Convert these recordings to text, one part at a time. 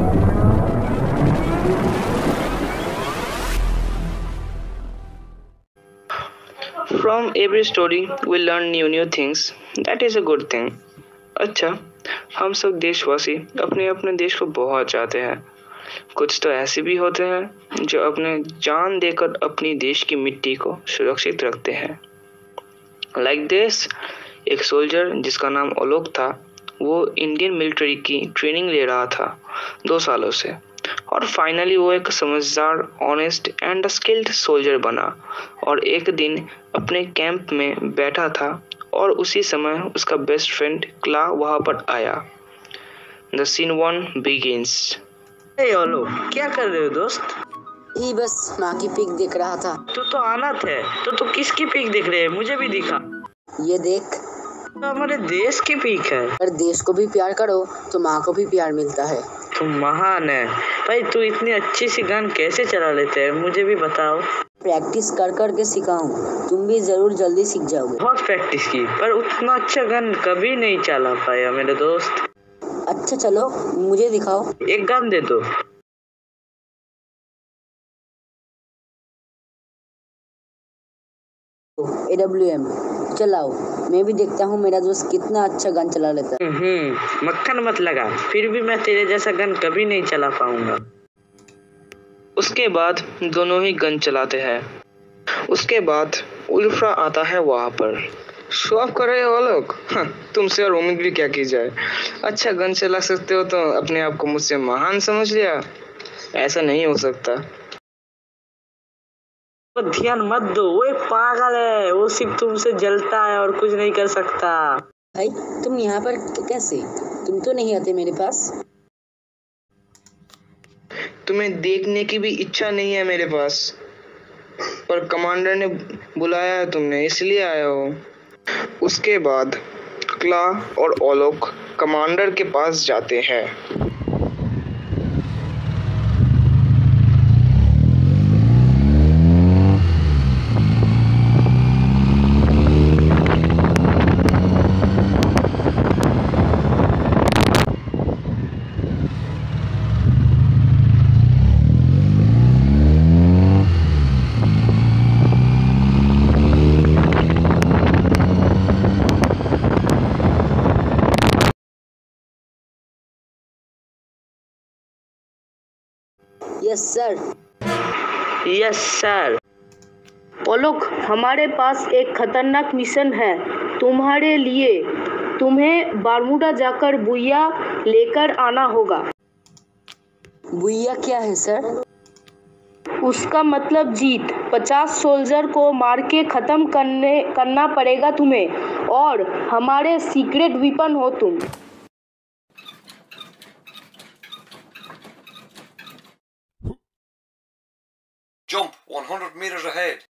From every story we learn new things. That is a good thing. अच्छा, हम सब देशवासी अपने अपने देश को बहुत चाहते हैं। कुछ तो ऐसे भी होते हैं जो अपने जान देकर अपनी देश की मिट्टी को सुरक्षित रखते हैं। लाइक दिस, एक सोल्जर जिसका नाम आलोक था, वो इंडियन मिलिट्री की ट्रेनिंग ले रहा था 2 सालों से, और फाइनली वो एक समझदार, ऑनेस्ट एंड स्किल्ड सोल्जर बना और एक दिन अपने कैंप में बैठा था और उसी समय उसका बेस्ट फ्रेंड क्ला वहां पर आया। The scene 1 begins। Hey Alok, क्या कर रहे हो दोस्त? ही बस माँ की पिक देख रहा था। तू तो अनाथ है, तो तू किसकी पिक देख रहे है? मुझे भी दिखा। ये देख, तो हमारे देश की पिक है। अगर देश को भी प्यार करो तो माँ को भी प्यार मिलता है। तू महान है भाई। तू इतनी अच्छी सी गन कैसे चला लेते हैं, मुझे भी बताओ। प्रैक्टिस कर कर के सीखा हूँ, तुम भी जरूर जल्दी सीख जाओगे। बहुत प्रैक्टिस की, पर उतना अच्छा गन कभी नहीं चला पाया मेरे दोस्त। अच्छा चलो, मुझे दिखाओ। एक गन दे दो। AWM चलाओ, मैं भी देखता हूँ मेरा दोस्त कितना अच्छा गन चला लेता है। मक्खन मत लगा, फिर भी मैं तेरे जैसा गन कभी नहीं चला पाऊंगा। उसके बाद दोनों ही गन चलाते हैं। उसके बाद उल्फ्रा आता है वहां पर। शो ऑफ कर रहे हो लोग? तुमसे और उम्मीद भी क्या की जाए। अच्छा गन चला सकते हो तो अपने आप को मुझसे महान समझ लिया? ऐसा नहीं हो सकता। तो ध्यान मत दो, वो एक पागल है, वो सिर्फ तुमसे जलता है और कुछ नहीं कर सकता। भाई तुम यहाँ पर कैसे? तुम तो नहीं आते मेरे पास। तुम्हें देखने की भी इच्छा नहीं है मेरे पास, पर कमांडर ने बुलाया है तुमने, इसलिए आया हो। उसके बाद क्ला और आलोक कमांडर के पास जाते हैं। Yes sir. Yes sir. Alok, हमारे पास एक खतरनाक मिशन है तुम्हारे लिए। तुम्हें बारमूडा जाकर बुइया लेकर आना होगा। बुइया क्या है सर? उसका मतलब जीत। 50 सोल्जर को मार के खत्म करना पड़ेगा तुम्हें, और हमारे सीक्रेट वेपन हो तुम। Jump 100 meters ahead.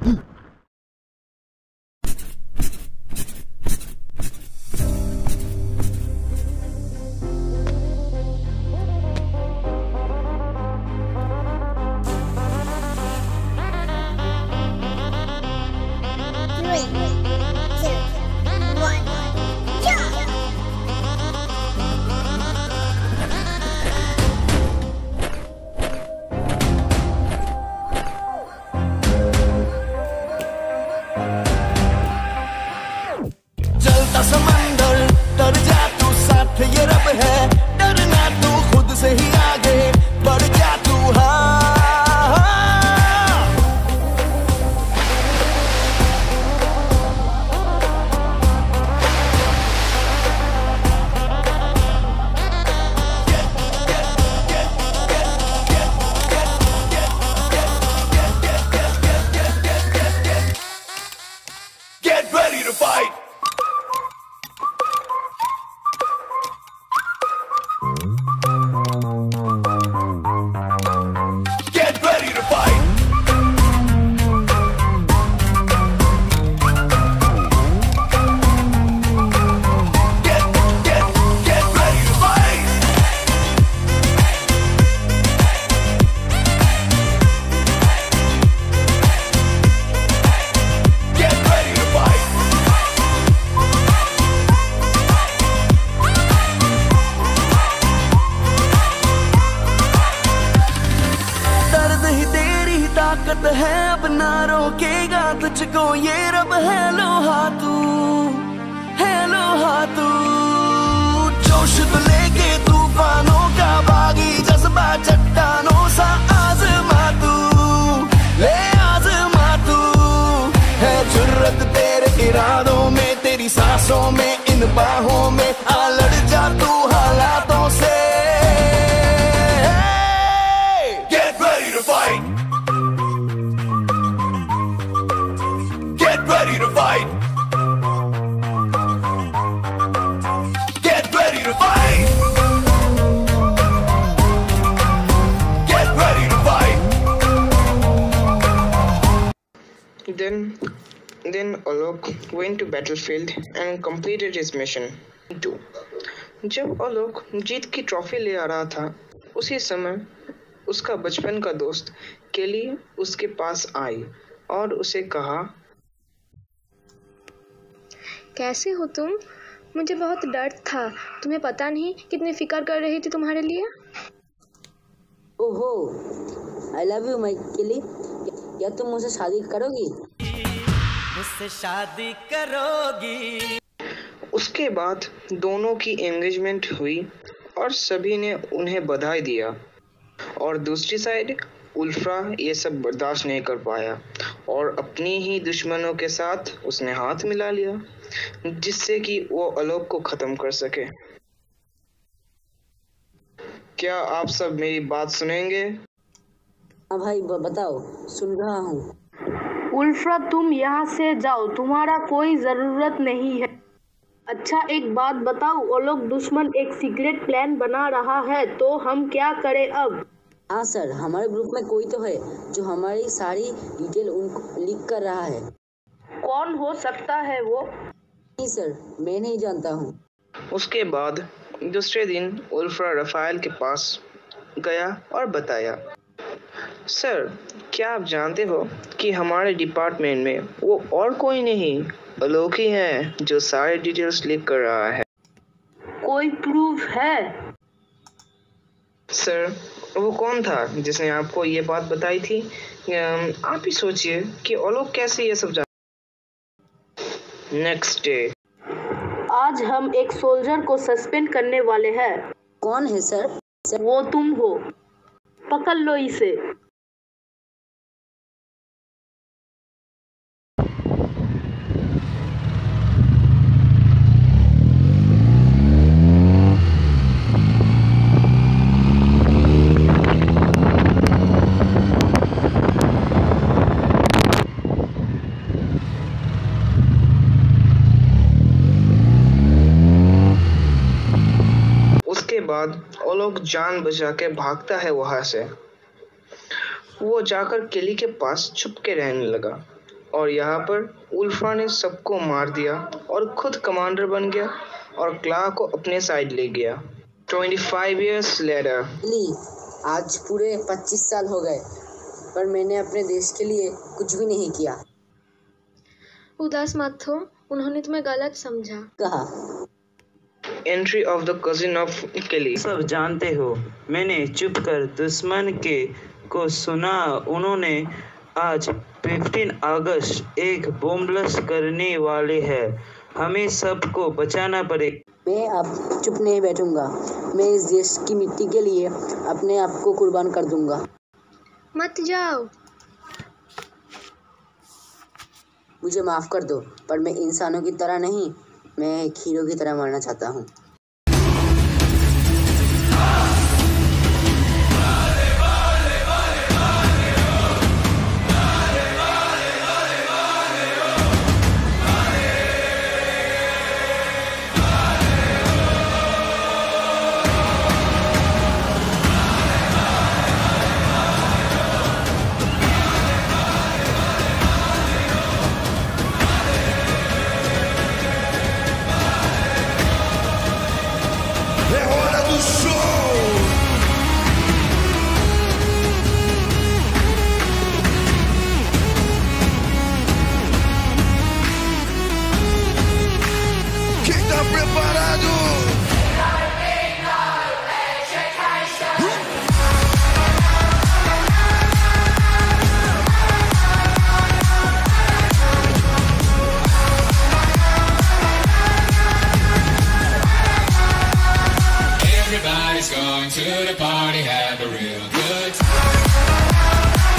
समंदर डर जा तू, साथ ये रब है, डरना तू खुद से ही आगे बढ़ जा तू। Get ready to fight. Get ready to fight! Get ready to fight! Get ready to fight! रोकेगा तुझको ये रब है लोहा तू जोश तो लेके तूफानों का बागी जज्बा चट्टानों सा आजमा तू है जुर्रत तेरे इरादों में तेरी सांसों में इन बाहों में आ लड़ जा तू हालातों से Get ready to fight Get ready to fight Get ready to fight Get ready to fight Then Alok went to battlefield and completed his mission. 2. जब आलोक जीत की ट्रॉफी ले आ रहा था उसी समय उसका बचपन का दोस्त केली उसके पास आई और उसे कहा, कैसे हो तुम? मुझे बहुत डर था, तुम्हें पता नहीं कितनी फिक्र कर रही थी तुम्हारे लिए। ओहो, आई लव यू माय केली। क्या तुम मुझसे शादी करोगी? मुझसे शादी करोगी। उसके बाद दोनों की एंगेजमेंट हुई और सभी ने उन्हें बधाई दिया और दूसरी साइड उल्फ्रा ये सब बर्दाश्त नहीं कर पाया और अपनी ही दुश्मनों के साथ उसने हाथ मिला लिया जिससे कि वो आलोक को खत्म कर सके। क्या आप सब मेरी बात सुनेंगे? हाँ भाई बताओ, सुन रहा हूँ। उल्फ्रा तुम यहाँ से जाओ, तुम्हारा कोई ज़रूरत नहीं है। अच्छा एक बात बताओ, आलोक दुश्मन एक सीक्रेट प्लान बना रहा है तो हम क्या करें अब? हाँ सर, हमारे ग्रुप में कोई तो है जो हमारी सारी डिटेल उनको लीक कर रहा है। कौन हो सकता है वो? नहीं सर, मैं नहीं जानता हूँ। उसके बाद दूसरे दिन उल्फ्रा रफाएल के पास गया और बताया, सर क्या आप जानते हो कि हमारे डिपार्टमेंट में वो और कोई नहीं आलोक ही है जो सारे डिटेल्स लीक कर रहा है। कोई प्रूफ है? सर वो कौन था जिसने आपको ये बात बताई थी? आप ही सोचिए कि आलोक कैसे ये सब जान। नेक्स्ट डे आज हम एक सोल्जर को सस्पेंड करने वाले हैं। कौन है सर? वो तुम हो, पकड़ लो इसे। बाद आलोक जान बचा के भागता है वहां से। वो जाकर केली के पास छुप के रहने लगा और यहाँ पर उल्फ्रा ने सबको मार दिया और खुद कमांडर बन गया और क्ला को अपने साइड ले गया। 25 years later, आज पूरे 25 साल हो गए पर मैंने अपने देश के लिए कुछ भी नहीं किया। उदास मत हो, उन्होंने तुम्हें गलत समझा। कहा entry of the cousin of Kelly. सब जानते हो, मैंने चुप कर दुश्मन के को सुना। उन्होंने आज 15 अगस्त एक बम ब्लास्ट करने वाले हैं। हमें सबको बचाना पड़ेगा। मैं अब चुप नहीं बैठूंगा। मैं इस देश की मिट्टी के लिए अपने आप को कुर्बान कर दूंगा। मत जाओ। मुझे माफ कर दो, पर मैं इंसानों की तरह नहीं, मैं एक हीरो की तरह मरना चाहता हूँ। Let's go to the party, have a real good time.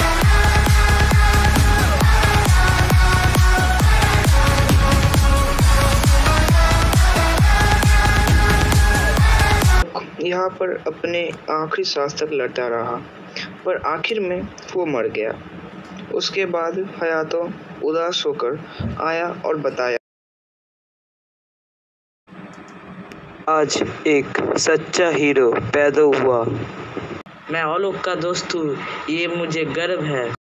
यहाँ पर अपने आखिरी सांस तक लड़ता रहा, पर आखिर में वो मर गया। उसके बाद हयातो उदास होकर आया और बताया, आज एक सच्चा हीरो पैदा हुआ। मैं ऑलोक का दोस्त हूँ, ये मुझे गर्व है।